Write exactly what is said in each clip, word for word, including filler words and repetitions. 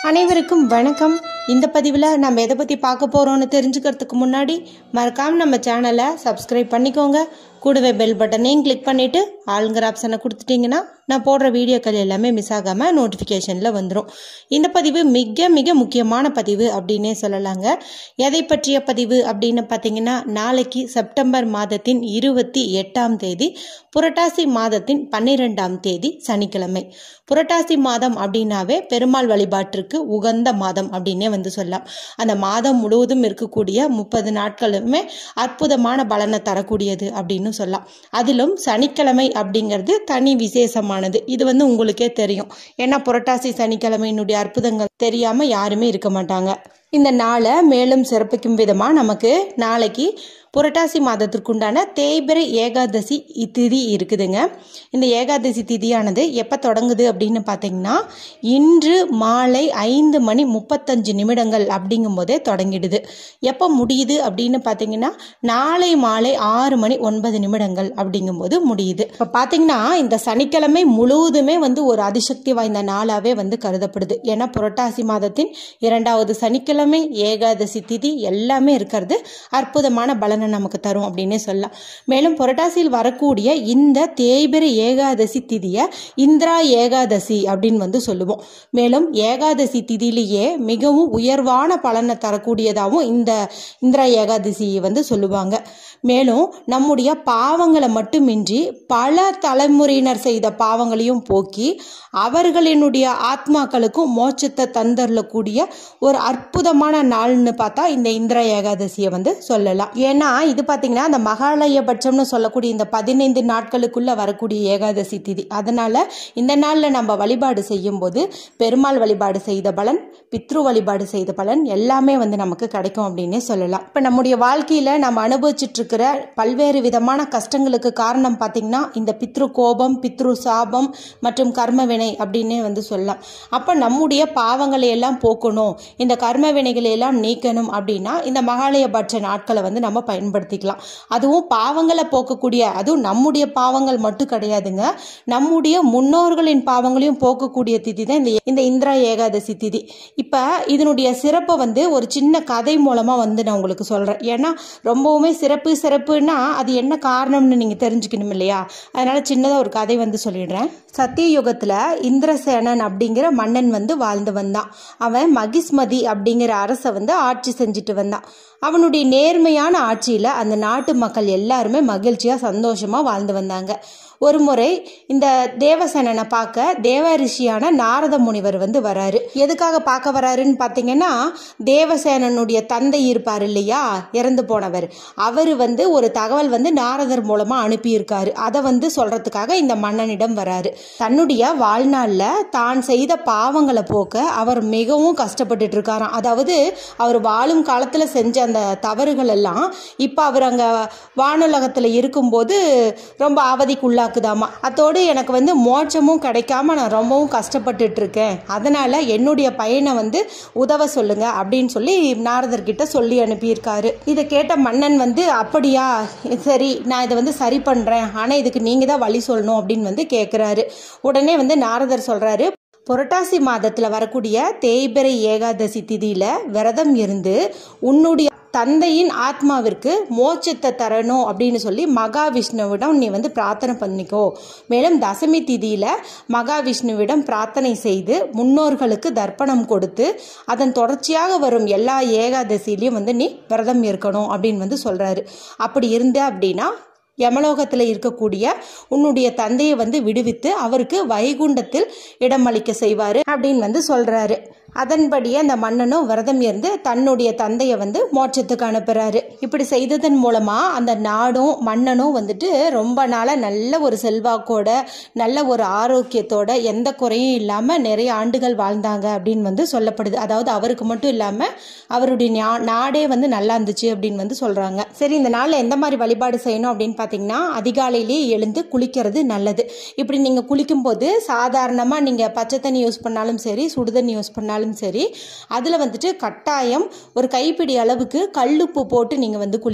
அனைவருக்கும் வணக்கம். இந்த பதிவில் நம்ம எதை பற்றி பார்க்க போகிறோன்னு தெரிஞ்சுக்கிறதுக்கு முன்னாடி மறக்காமல் நம்ம சேனலை சப்ஸ்கிரைப் பண்ணிக்கோங்க. கூடவே பெல் பட்டனையும் கிளிக் பண்ணிவிட்டு ஆளுங்கிற ஆப்ஷனை கொடுத்துட்டிங்கன்னா நான் போடுற வீடியோக்கள் எல்லாமே மிஸ் ஆகாமல் நோட்டிஃபிகேஷனில் வந்துடும். இந்த பதிவு மிக மிக முக்கியமான பதிவு அப்படின்னே சொல்லலாங்க. எதை பற்றிய பதிவு அப்படின்னு பார்த்தீங்கன்னா, நாளைக்கு செப்டம்பர் மாதத்தின் இருபத்தி எட்டாம் தேதி புரட்டாசி மாதத்தின் பன்னிரெண்டாம் தேதி சனிக்கிழமை. புரட்டாசி மாதம் அப்படின்னாவே பெருமாள் வழிபாட்டிற்கு உகந்த மாதம் அப்படின்னே வந்து சொல்லலாம். அந்த மாதம் முழுவதும் இருக்கக்கூடிய முப்பது நாட்களுமே அற்புதமான பலனை தரக்கூடியது அப்படின்னு சொல்லலாம். அதிலும் சனிக்கிழமை அப்படிங்கிறது தனி விசேஷமானது. இது வந்து உங்களுக்கே தெரியும். ஏன்னா புரட்டாசி சனிக்கிழமையினுடைய அற்புதங்கள் தெரியாம யாருமே இருக்க மாட்டாங்க. இந்த நாளை மேலும் சிறப்பிக்கும் விதமா நமக்கு நாளைக்கு புரட்டாசி மாதத்திற்குண்டான தேய்பிறை ஏகாதசி திதி இருக்குதுங்க. இந்த ஏகாதசி திதியானது எப்போ தொடங்குது அப்படின்னு பார்த்தீங்கன்னா, இன்று மாலை ஐந்து மணி முப்பத்தஞ்சு நிமிடங்கள் அப்படிங்கும் போதே தொடங்கிடுது. எப்போ முடியுது அப்படின்னு பார்த்தீங்கன்னா, நாளை மாலை ஆறு மணி ஒன்பது நிமிடங்கள் அப்படிங்கும்போது முடியுது. இப்போ பார்த்தீங்கன்னா, இந்த சனிக்கிழமை முழுவதுமே வந்து ஒரு அதிசக்தி வாய்ந்த நாளாகவே வந்து கருதப்படுது. ஏன்னா புரட்டாசி மாதத்தின் இரண்டாவது சனிக்கிழமை ஏகாதசி திதி எல்லாமே இருக்கிறது அற்புதமான பலனை நமக்கு தரும் அப்படின்னே சொல்லலாம். மேலும் புரட்டாசியில் வரக்கூடிய இந்த தேய்பிறை ஏகாதசி திதியை இந்திரா ஏகாதசி அப்படின்னு வந்து சொல்லுவோம். மேலும் ஏகாதசி திதியிலேயே மிகவும் உயர்வான பலனை தரக்கூடியதாகவும் இந்த இந்திரா ஏகாதசியை வந்து சொல்லுவாங்க. மேலும் நம்முடைய பாவங்களை மட்டுமின்றி பல தலைமுறையினர் செய்த பாவங்களையும் போக்கி அவர்களினுடைய ஆத்மாக்களுக்கும் மோட்சத்தை தந்தரக்கூடிய ஒரு அற்புதமான நாள்னு பார்த்தா இந்த இந்திரா ஏகாதசியை வந்து சொல்லலாம். ஏன்னா இது பார்த்தீங்கன்னா அந்த மகாலயபட்சம்னு சொல்லக்கூடிய இந்த பதினைந்து நாட்களுக்குள்ள வரக்கூடிய ஏகாதசி திதி. அதனால இந்த நாளில் நம்ம வழிபாடு செய்யும் போது பெருமாள் வழிபாடு செய்த பலன், பித்ரு வழிபாடு செய்த பலன் எல்லாமே வந்து நமக்கு கிடைக்கும் அப்படின்னே சொல்லலாம். இப்போ நம்முடைய வாழ்க்கையில நம்ம அனுபவிச்சுட்டு இருக்கிற பல்வேறு விதமான கஷ்டங்களுக்கு காரணம் பார்த்தீங்கன்னா இந்த பித்ரு கோபம், பித்ரு சாபம் மற்றும் கர்ம வினை அப்படின்னே வந்து சொல்லலாம். அப்போ நம்முடைய பாவங்களை எல்லாம் போக்கணும், இந்த கர்ம வினைகளை எல்லாம் நீக்கணும் அப்படின்னா இந்த மகாலயபட்ச நாட்களை வந்து நம்ம பயன்படுத்திக்கலாம். அதுவும் பாவங்களை போக்கக்கூடிய, அதுவும் நம்முடைய பாவங்கள் மட்டும் கிடையாதுங்க, நம்முடைய முன்னோர்களின் பாவங்களையும் போக்கக்கூடிய திதி தான் இந்த இந்த இந்திரா ஏகாதசி திதி. இப்போ இதனுடைய சிறப்பை வந்து ஒரு சின்ன கதை மூலமாக வந்து நான் உங்களுக்கு சொல்கிறேன். ஏன்னா ரொம்பவுமே சிறப்பு சிறப்புன்னா அது என்ன காரணம்னு நீங்கள் தெரிஞ்சுக்கணும் இல்லையா? அதனால சின்னதாக ஒரு கதை வந்து சொல்லிடுறேன். சத்திய யுகத்தில் இந்திரசேனன் அப்படிங்கிற மன்னன் வந்து வாழ்ந்து வந்தான். அவன் மகிஸ்மதி அப்படிங்கிற அரசை வந்து ஆட்சி செஞ்சுட்டு வந்தான். அவனுடைய நேர்மையான ஆட்சியில் அந்த நாட்டு மக்கள் எல்லாருமே மகிழ்ச்சியாக சந்தோஷமாக வாழ்ந்து வந்தாங்க. ஒரு முறை இந்த தேவசேனனை பார்க்க தேவரிஷியான நாரத முனிவர் வந்து வராரு. எதுக்காக பார்க்க வராருன்னு பார்த்தீங்கன்னா, தேவசேனனுடைய தந்தை இருப்பார் இல்லையா, இறந்து போனவர், அவர் வந்து ஒரு தகவல் வந்து நாரதர் மூலமாக அனுப்பியிருக்காரு. அதை வந்து சொல்றதுக்காக இந்த மன்னனிடம் வராரு. தன்னுடைய வாழ்நாளில் தான் செய்த பாவங்களை போக்க அவர் மிகவும் கஷ்டப்பட்டுட்டு இருக்காராம். அதாவது அவர் வாழும் காலத்தில் செஞ்ச அந்த தவறுகள் எல்லாம் இப்போ அவர் அங்கே வானுலகத்தில் இருக்கும்போது ரொம்ப அவதிக்குள்ளா இருக்குதாமா. அதோடு எனக்கு வந்து மோட்சமும் கிடைக்காம நான் ரொம்பவும் கஷ்டப்பட்டுட்டு இருக்கேன், அதனால என்னுடைய பையனை வந்து உதவ சொல்லுங்க அப்படின்னு சொல்லி நாரதர்கிட்ட சொல்லி அனுப்பியிருக்காரு. இதை கேட்ட மன்னன் வந்து, அப்படியா, சரி நான் இதை வந்து சரி பண்றேன், ஆனா இதுக்கு நீங்க தான் வழி சொல்லணும் அப்படின்னு வந்து கேட்கிறாரு. உடனே வந்து நாரதர் சொல்றாரு, புரட்டாசி மாதத்துல வரக்கூடிய தேய்பிறை ஏகாதசி திதியில விரதம் இருந்து உன்னுடைய தந்தையின் ஆத்மாவிற்கு மோட்சத்தை தரணும் அப்படின்னு சொல்லி மகாவிஷ்ணுவிடம் நீ வந்து பிரார்த்தனை பண்ணிக்கோ. மேலும் தசமி திதியில மகாவிஷ்ணுவிடம் பிரார்த்தனை செய்து முன்னோர்களுக்கு தர்ப்பணம் கொடுத்து அதன் தொடர்ச்சியாக வரும் எல்லா ஏகாதசியிலையும் வந்து நீ விரதம் இருக்கணும் அப்படின்னு வந்து சொல்றாரு. அப்படி இருந்த அப்படின்னா யமலோகத்தில் இருக்கக்கூடிய உன்னுடைய தந்தையை வந்து விடுவித்து அவருக்கு வைகுண்டத்தில் இடமளிக்க செய்வாரு அப்படின்னு வந்து சொல்றாரு. அதன்படியே அந்த மன்னனும் விரதம் இருந்து தன்னுடைய தந்தையை வந்து மோட்சத்துக்கு அனுப்புறாரு. இப்படி செய்ததன் மூலமா அந்த நாடும் மன்னனும் வந்துட்டு ரொம்ப நாளாக நல்ல ஒரு செல்வாக்கோட நல்ல ஒரு ஆரோக்கியத்தோட எந்த குறையும் இல்லாமல் நிறைய ஆண்டுகள் வாழ்ந்தாங்க அப்படின்னு வந்து சொல்லப்படுது. அதாவது அவருக்கு மட்டும் இல்லாமல் அவருடைய நாடே வந்து நல்லா இருந்துச்சு அப்படின்னு வந்து சொல்றாங்க. சரி, இந்த நாளில் எந்த மாதிரி வழிபாடு செய்யணும் அப்படின்னு பார்த்தீங்கன்னா, அதிகாலையிலேயே எழுந்து குளிக்கிறது நல்லது. இப்படி நீங்கள் குளிக்கும் போது சாதாரணமாக நீங்கள் பச்சை தண்ணி யூஸ் பண்ணாலும் சரி, சுடுதண்ணி யூஸ் பண்ணாலும் சரி, அதில் வந்துட்டு கட்டாயம் ஒரு கைப்பிடி அளவுக்கு கல்லுப்பு போட்டு நீங்கள் வந்து குளிங்க.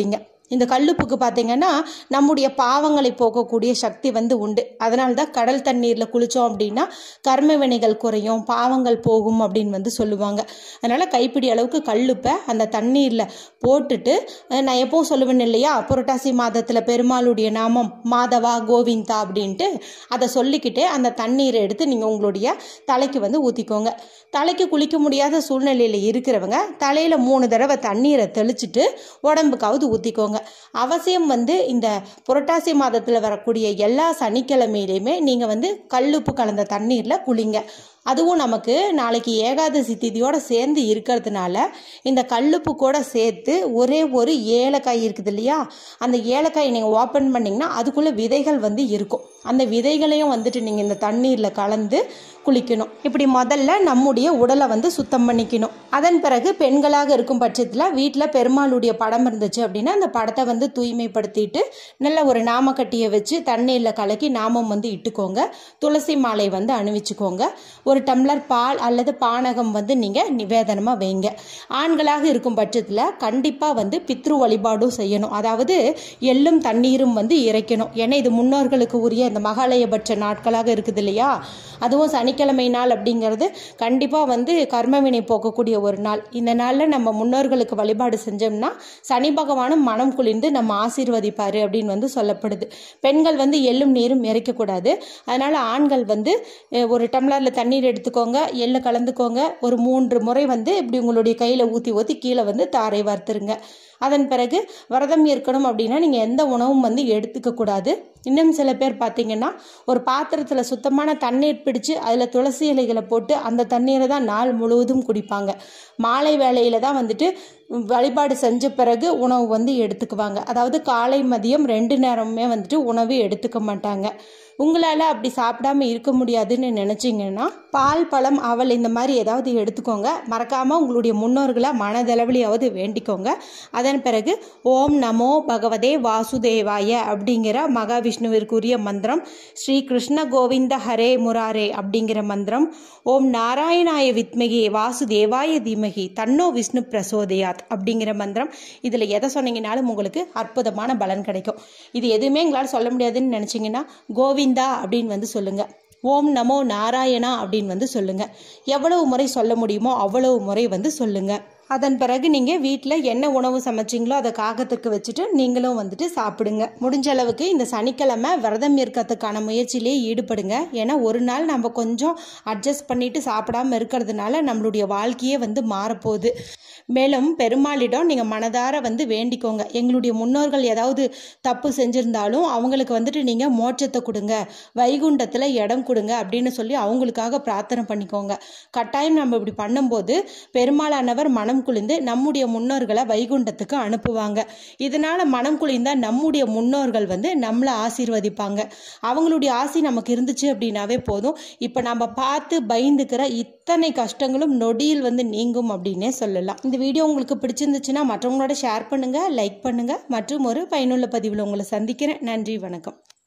இந்த கல்லுப்புக்கு பார்த்தீங்கன்னா நம்முடைய பாவங்களை போக்கக்கூடிய சக்தி வந்து உண்டு. அதனால தான் கடல் தண்ணீரில் குளித்தோம் அப்படின்னா கர்ம வினைகள் குறையும், பாவங்கள் போகும் அப்படின்னு வந்து சொல்லுவாங்க. அதனால் கைப்பிடி அளவுக்கு கல்லுப்பை அந்த தண்ணீரில் போட்டுட்டு, நான் எப்பவும் சொல்லுவேன் இல்லையா, புரட்டாசி மாதத்தில் பெருமாளுடைய நாமம் மாதவா கோவிந்தா அப்படின்ட்டு அதை சொல்லிக்கிட்டே அந்த தண்ணீரை எடுத்து நீங்கள் உங்களுடைய தலைக்கு வந்து ஊற்றிக்கோங்க. தலைக்கு குளிக்க முடியாத சூழ்நிலையில் இருக்கிறவங்க தலையில் மூணு தடவை தண்ணீரை தெளிச்சுட்டு உடம்புக்காவது ஊற்றிக்கோங்க. அவசியம் வந்து இந்த புரட்டாசி மாதத்தில் வரக்கூடிய எல்லா சனிக்கிழமையிலையுமே நீங்கள் வந்து கல்லுப்பு கலந்த தண்ணீரில் குளிங்க. அதுவும் நமக்கு நாளைக்கு ஏகாதசி திதியோடு சேர்ந்து இருக்கிறதுனால இந்த கல்லுப்பு கூட சேர்த்து ஒரே ஒரு ஏலக்காய் இருக்குது இல்லையா, அந்த ஏலக்காயை நீங்கள் ஓப்பன் பண்ணிங்கன்னா அதுக்குள்ளே விதைகள் வந்து இருக்கும். அந்த விதைகளையும் வந்துட்டு நீங்கள் இந்த தண்ணீரில் கலந்து குளிக்கணும். இப்படி முதல்ல நம்முடைய உடலை வந்து சுத்தம் பண்ணிக்கணும். அதன் பிறகு பெண்களாக இருக்கும் பட்சத்தில் வீட்டில் பெருமாளுடைய படம் இருந்துச்சு அப்படின்னா அந்த படத்தை வந்து தூய்மைப்படுத்திட்டு நல்ல ஒரு நாமக்கட்டியை வச்சு தண்ணீரில் கலக்கி நாமம் வந்து இட்டுக்கோங்க. துளசி மாலை வந்து அணிவிச்சுக்கோங்க. ஒரு டம்ளர் பால் அல்லது பானகம் வந்து நீங்கள் நிவேதனமாக வைங்க. ஆண்களாக இருக்கும் பட்சத்தில் கண்டிப்பாக வந்து பித்ரு வழிபாடும் செய்யணும். அதாவது எள்ளும் தண்ணீரும் வந்து இறைக்கணும். ஏன்னா இது முன்னோர்களுக்கு உரிய இந்த மகாலயபட்ச நாட்களாக இருக்குது இல்லையா, அதுவும் சனிக்கிழமை நாள் அப்படிங்கிறது கண்டிப்பாக வந்து கர்மவினை போக்கக்கூடிய ஒரு நாள். இந்த நாளில் நம்ம முன்னோர்களுக்கு வழிபாடு செஞ்சோம்னா சனி பகவானும் மனம் குளிர்ந்து நம்ம ஆசீர்வதிப்பார் அப்படின்னு வந்து சொல்லப்படுது. பெண்கள் வந்து எள்ளும் நீரும் இறைக்கக்கூடாது. அதனால் ஆண்கள் வந்து ஒரு டம்ளரில் தண்ணீர் எடுத்துக்கோங்க, எள்ளை கலந்துக்கோங்க. ஒரு மூன்று முறை வந்து இப்படி உங்களுடைய கையில் ஊற்றி ஊற்றி கீழே வந்து தாரை வார்த்துருங்க. அதன் பிறகு விரதம் இருக்கணும் அப்படின்னா நீங்கள் எந்த உணவும் வந்து எடுத்துக்கக்கூடாது. இன்னும் சில பேர் பார்த்தீங்கன்னா ஒரு பாத்திரத்தில் சுத்தமான தண்ணீர் பிடிச்சு அதில் துளசி இலைகளை போட்டு அந்த தண்ணீரை தான் நாள் முழுவதும் குடிப்பாங்க. மாலை வேளையில் தான் வந்துட்டு வழிபாடு செஞ்ச பிறகு உணவு வந்து எடுத்துக்குவாங்க. அதாவது காலை மதியம் ரெண்டு நேரமுமே வந்துட்டு உணவு எடுத்துக்க மாட்டாங்க. உங்களால் அப்படி சாப்பிடாம இருக்க முடியாதுன்னு நினச்சிங்கன்னா பால், பழம், அவல் இந்த மாதிரி ஏதாவது எடுத்துக்கோங்க. மறக்காமல் உங்களுடைய முன்னோர்களை மனதளவிலையாவது வேண்டிக்கோங்க. அதன் பிறகு ஓம் நமோ பகவதே வாசுதேவாய அப்படிங்கிற மகாவிஷ்ணுவிற்குரிய மந்திரம், ஸ்ரீ கிருஷ்ண கோவிந்த ஹரே முராரே அப்படிங்கிற மந்திரம், ஓம் நாராயணாய வித்மகே வாசுதேவாய தீமகி தன்னோ விஷ்ணு பிரசோதயாத் அப்படிங்கிற மந்திரம். இதில் எதை சொன்னீங்கன்னாலும் உங்களுக்கு அற்புதமான பலன் கிடைக்கும். இது எதுவுமே எங்களால் சொல்ல முடியாதுன்னு நினச்சிங்கன்னா கோவிந்தா அப்படின்னு வந்து சொல்லுங்க. ஓம் நமோ நாராயணா அப்படின்னு வந்து சொல்லுங்க. எவ்வளவு முறை சொல்ல முடியுமோ அவ்வளவு முறை வந்து சொல்லுங்க. அதன் பிறகு நீங்கள் வீட்டில் என்ன உணவு சமைச்சிங்களோ அதை காகத்துக்கு வச்சுட்டு நீங்களும் வந்துட்டு சாப்பிடுங்க. முடிஞ்ச அளவுக்கு இந்த சனிக்கிழமை விரதம் இருக்கிறதுக்கான முயற்சியிலே ஈடுபடுங்க. ஏன்னா ஒரு நாள் நம்ம கொஞ்சம் அட்ஜஸ்ட் பண்ணிட்டு சாப்பிடாம இருக்கிறதுனால நம்மளுடைய வாழ்க்கையே வந்து மாறப்போகுது. மேலும் பெருமாளிடம் நீங்கள் மனதார வந்து வேண்டிக்கோங்க. எங்களுடைய முன்னோர்கள் ஏதாவது தப்பு செஞ்சுருந்தாலும் அவங்களுக்கு வந்துட்டு நீங்கள் மோட்சத்தை கொடுங்க, வைகுண்டத்தில் இடம் கொடுங்க அப்படின்னு சொல்லி அவங்களுக்காக பிரார்த்தனை பண்ணிக்கோங்க. கட்டாயம் நம்ம இப்படி பண்ணும்போது பெருமாளானவர் மனம் குளிர்ந்து நம்முடைய முன்னோர்களை வைகுண்டத்துக்கு அனுப்புவாங்க. இதனால மனம் குளிர்ந்தா நம்முடைய முன்னோர்கள் வந்து நம்மளை ஆசீர்வதிப்பாங்க. அவங்களுடைய ஆசி நமக்கு இருந்துச்சு அப்படின்னாவே போதும். இப்போ நம்ம பார்த்து பயந்துக்கிற இத்தனை கஷ்டங்களும் நொடியில் வந்து நீங்கும் அப்படின்னே சொல்லலாம். இந்த வீடியோ உங்களுக்கு பிடிச்சிருந்துச்சுன்னா மற்றவங்களோட ஷேர் பண்ணுங்க, லைக் பண்ணுங்க. மற்றும் ஒரு பயனுள்ள பதிவில் உங்களை சந்திக்கிறேன். நன்றி, வணக்கம்.